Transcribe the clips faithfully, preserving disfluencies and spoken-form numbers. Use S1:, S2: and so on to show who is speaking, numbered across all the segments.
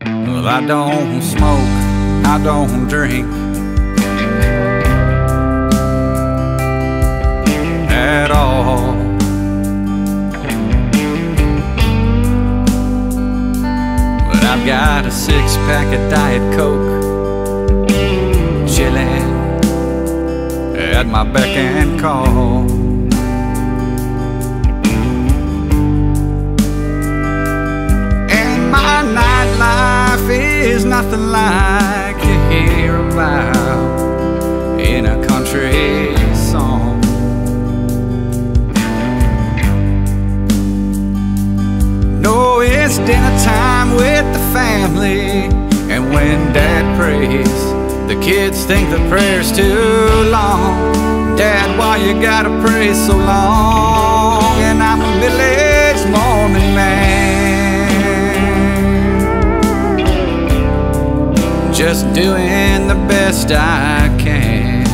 S1: Well, I don't smoke, I don't drink at all. But I've got a six-pack of Diet Coke chilling at my beck and call. And my nightlife is nothing like you hear about in a country song. No, it's dinner time with the family, and when Dad prays, the kids think the prayer's too long. Dad, why you gotta pray so long? And I'm a middle-aged Mormon man, just doing the best I can.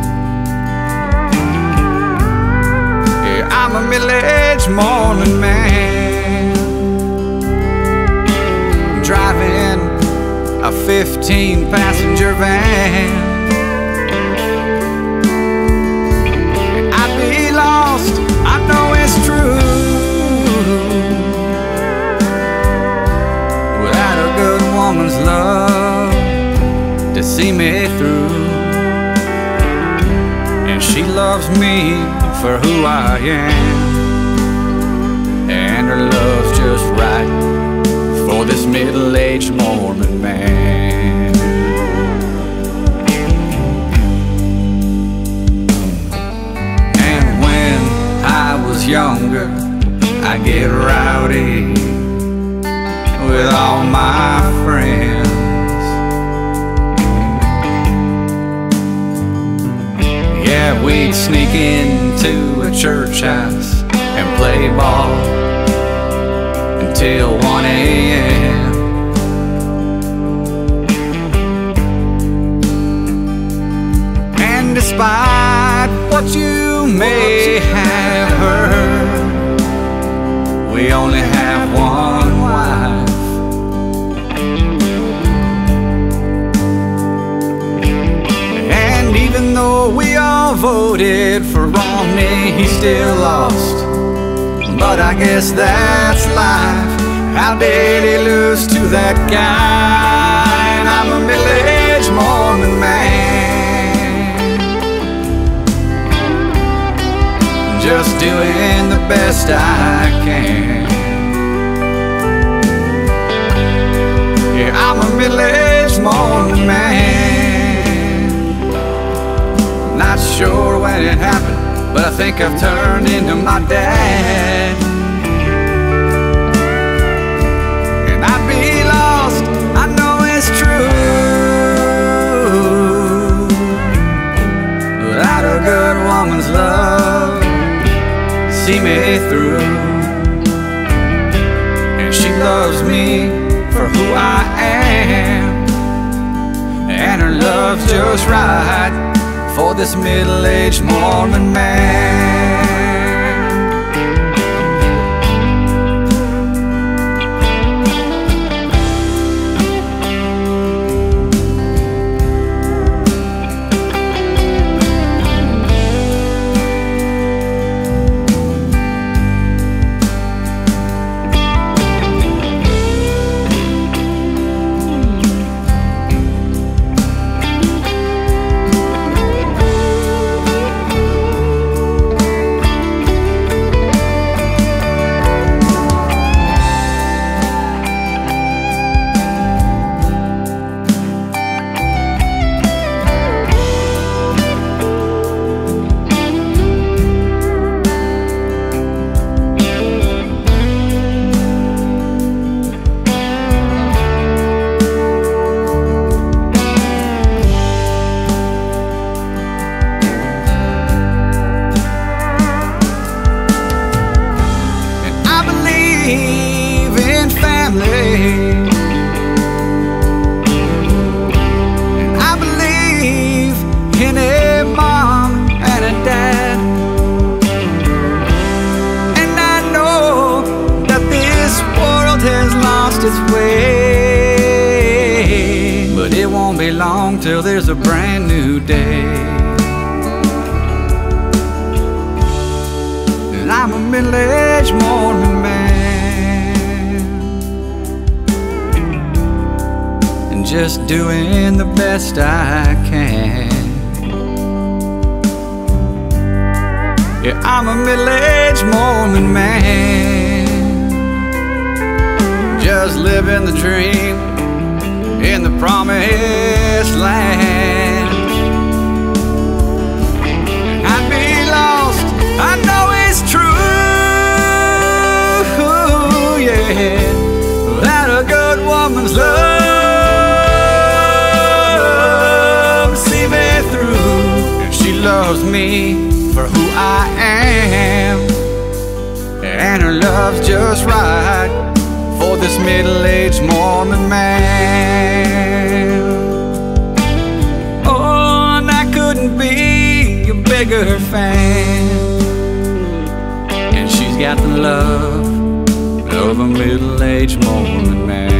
S1: Yeah, I'm a middle-aged Mormon man, driving a fifteen passenger van. I'd be lost, I know it's true, without a good woman's love to see me through. And she loves me for who I am, and her love's just right for this middle-aged Mormon man. And when I was younger, I get rowdy with all my friends. Yeah, we'd sneak into a church house and play ball until one A M And despite what you may have heard, we only have one wife. And even though we all voted for Romney, he still lost. But I guess that's life. How did he lose to that guy? And I'm a middle-aged Mormon man, just doing the best I can. Yeah, I'm a middle-aged Mormon man. Not sure when it happened, but I think I've turned into my dad. And I'd be lost, I know it's true, without a good woman's love to see me through. And she loves me for who I am, and her love's just right for this middle-aged Mormon man. be long till there's a brand new day. And I'm a middle-aged Mormon man, and just doing the best I can. Yeah, I'm a middle-aged Mormon man, just living the dream in the promised land. I'd be lost, I know it's true, yeah, that a good woman's love see me through. And she loves me for who I am, and her love's just right for this middle-aged Mormon man. Oh, and I couldn't be a bigger fan. And she's got the love of a middle-aged Mormon man.